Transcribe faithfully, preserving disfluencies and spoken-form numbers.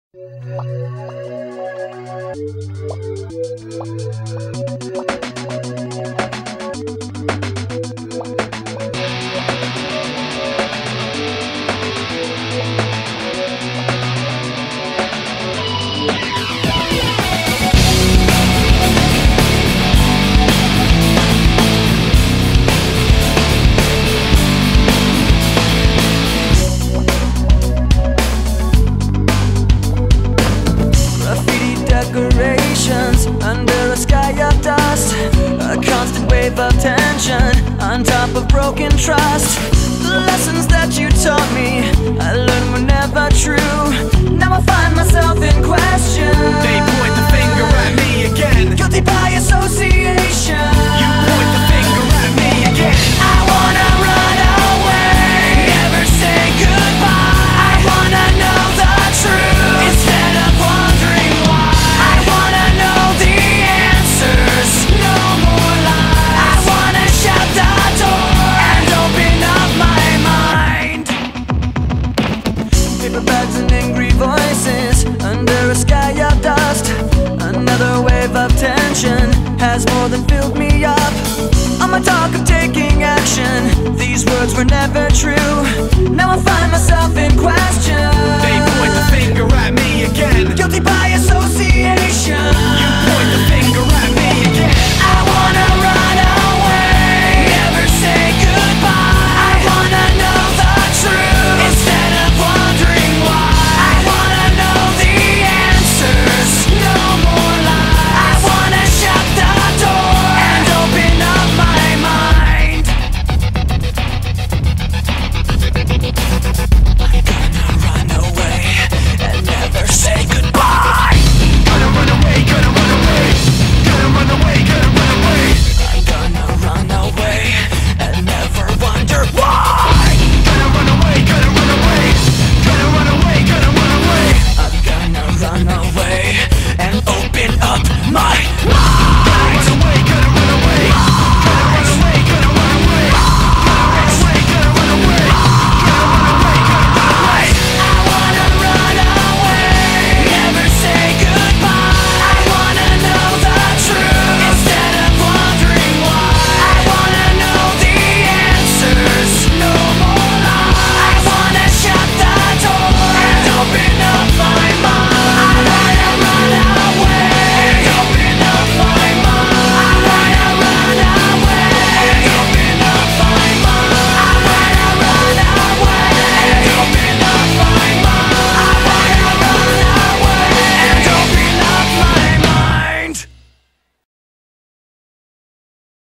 Decorations under a sky of dust, a constant wave of tension on top of broken trust. The lessons that you taught me, I learned were never true. Now I find myself in question. They point the finger at me again. Guilty by association. You point the finger at me again. I wanna run away, never say goodbye. I wanna know the truth instead of wondering why. I wanna know the answers, no more lies. I wanna shut the door and open up my mind. Paper bags and angry voices under a sky of dust. Another wave of tension has more than filled me up. On my talk of taking action, these words were never true. Now I find myself in question.